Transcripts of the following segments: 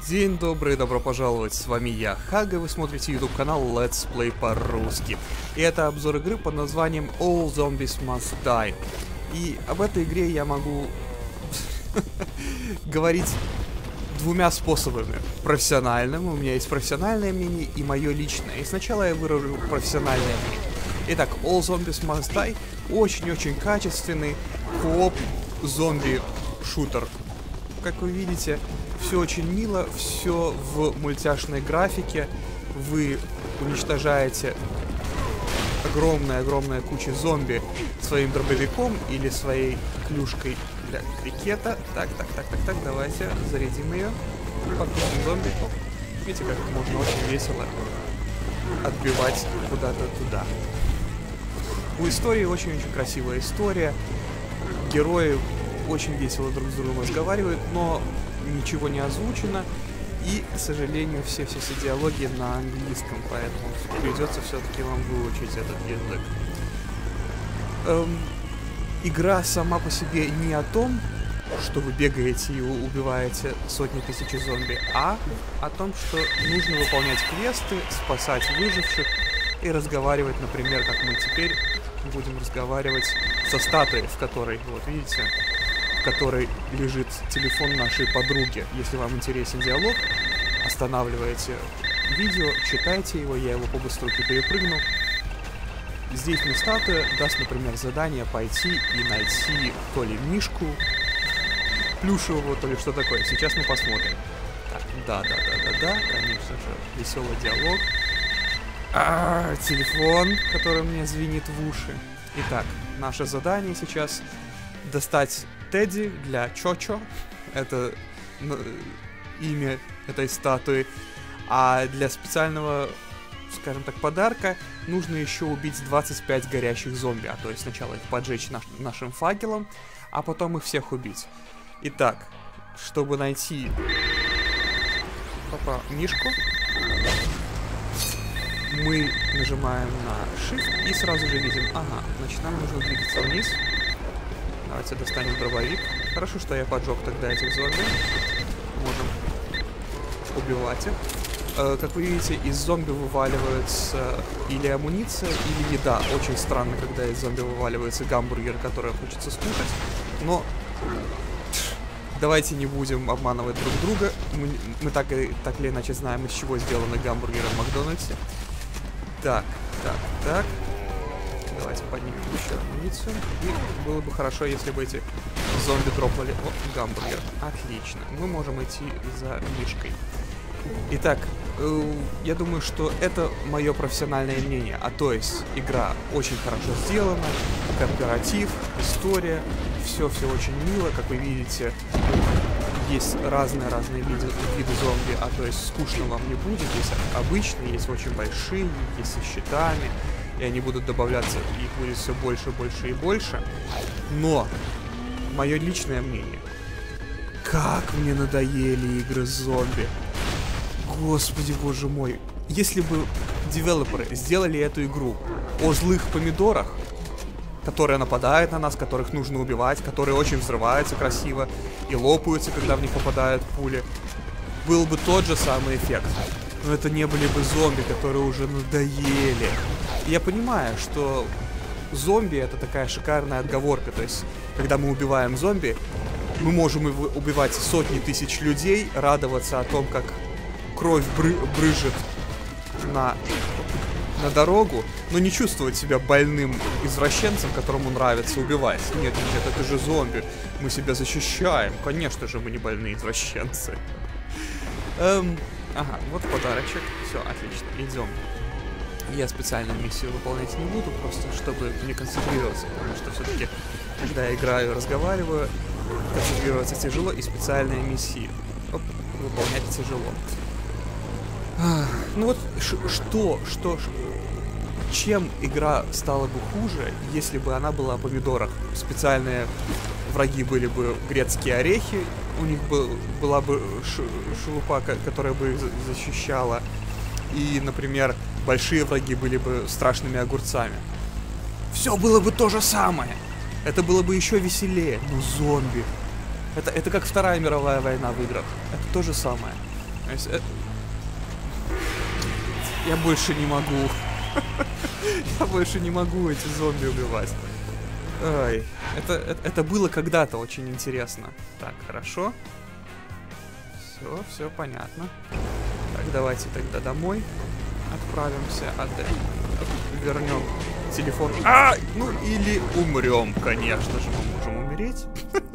День добрый, добро пожаловать, с вами я, Хага, вы смотрите YouTube канал Let's Play по-русски. И это обзор игры под названием All Zombies Must Die. И об этой игре я могу говорить двумя способами. Профессиональным, у меня есть профессиональное мнение и мое личное. И сначала я выражу профессиональное мнение. Итак, All Zombies Must Die очень-очень качественный кооп зомби-шутер. Как вы видите, все очень мило, все в мультяшной графике. Вы уничтожаете огромная куча зомби своим дробовиком или своей клюшкой для крикета. Так, давайте зарядим ее. Покрутим зомби. Видите, как можно очень весело отбивать куда-то туда. У истории очень-очень красивая история. Герои очень весело друг с другом разговаривают, но ничего не озвучено. И, к сожалению, все диалоги на английском, поэтому придется все-таки вам выучить этот язык. Игра сама по себе не о том, что вы бегаете и убиваете сотни тысяч зомби, а о том, что нужно выполнять квесты, спасать выживших и разговаривать, например, как мы теперь будем разговаривать со статуей, в которой, вот видите, в которой лежит телефон нашей подруги. Если вам интересен диалог, останавливаете видео, читайте его, я его по-быстрому перепрыгну. Здесь мне статуя даст, например, задание пойти и найти то ли мишку плюшевого, то ли что такое. Сейчас мы посмотрим. Так, да, конечно же, веселый диалог. Телефон, который мне звенит в уши. Итак, наше задание сейчас достать Тедди для Чочо. Это имя этой статуи. А для специального, скажем так, подарка нужно еще убить 25 горящих зомби. А то есть сначала их поджечь нашим факелом, а потом их всех убить. Итак, чтобы найти мишку, мы нажимаем на Shift и сразу же видим, ага, значит нам нужно двигаться вниз. Давайте достанем дробовик. Хорошо, что я поджег тогда этих зомби. Можем убивать их. Как вы видите, из зомби вываливается или амуниция, или еда. Очень странно, когда из зомби вываливается гамбургер, который хочется скушать. Но давайте не будем обманывать друг друга. Мы так или иначе знаем, из чего сделаны гамбургеры в Макдональдсе. Так. Давайте поднимем еще амуницию. И было бы хорошо, если бы эти зомби дропали. О, гамбургер. Отлично. Мы можем идти за мишкой. Итак, я думаю, что это мое профессиональное мнение. А то есть, игра очень хорошо сделана, кооператив, история, все очень мило. Как вы видите, есть разные виды зомби, а то есть скучно вам не будет. Есть обычные, есть очень большие, есть со щитами. И они будут добавляться, их будет все больше и больше. Но, мое личное мнение, как мне надоели игры с зомби. Господи, боже мой. Если бы девелоперы сделали эту игру о злых помидорах, которые нападают на нас, которых нужно убивать, которые очень взрываются красиво и лопаются, когда в них попадают пули, был бы тот же самый эффект. Но это не были бы зомби, которые уже надоели. Я понимаю, что зомби — это такая шикарная отговорка. То есть, когда мы убиваем зомби, мы можем убивать сотни тысяч людей, радоваться о том, как кровь брызжет на дорогу, но не чувствовать себя больным извращенцем, которому нравится убивать. Нет, это же зомби. Мы себя защищаем. Конечно же, мы не больные извращенцы. Ага, вот подарочек. Все, отлично, идем. Я специальную миссию выполнять не буду, просто чтобы не концентрироваться, потому что все-таки, когда я играю и разговариваю, концентрироваться тяжело, и специальные миссии выполнять тяжело. Ну вот, чем игра стала бы хуже, если бы она была о помидорах? Специальные враги были бы грецкие орехи, у них была бы шелупа, которая бы их защищала, и, например, большие враги были бы страшными огурцами. Все было бы то же самое. Это было бы еще веселее. Но зомби. Это как Вторая мировая война в играх. Это то же самое. То есть, я больше не могу. Я больше не могу эти зомби убивать. Ай, это было когда-то очень интересно. Так, хорошо. Все понятно. Так, давайте тогда домой отправимся. Вернем телефон. Ну или умрем, конечно же, мы можем умереть.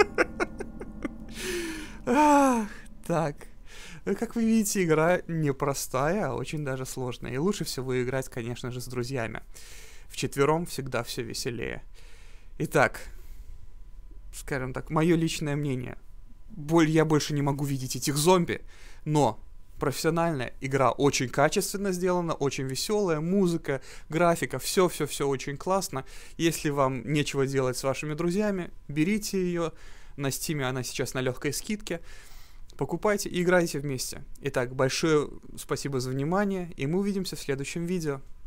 Так. Как вы видите, игра непростая, а очень даже сложная. И лучше всего играть, конечно же, с друзьями. Вчетвером всегда все веселее. Итак, скажем так, мое личное мнение. Я больше не могу видеть этих зомби, но профессиональная игра очень качественно сделана, очень веселая, музыка, графика, все очень классно. Если вам нечего делать с вашими друзьями, берите ее. На Steam она сейчас на легкой скидке. Покупайте и играйте вместе. Итак, большое спасибо за внимание, и мы увидимся в следующем видео.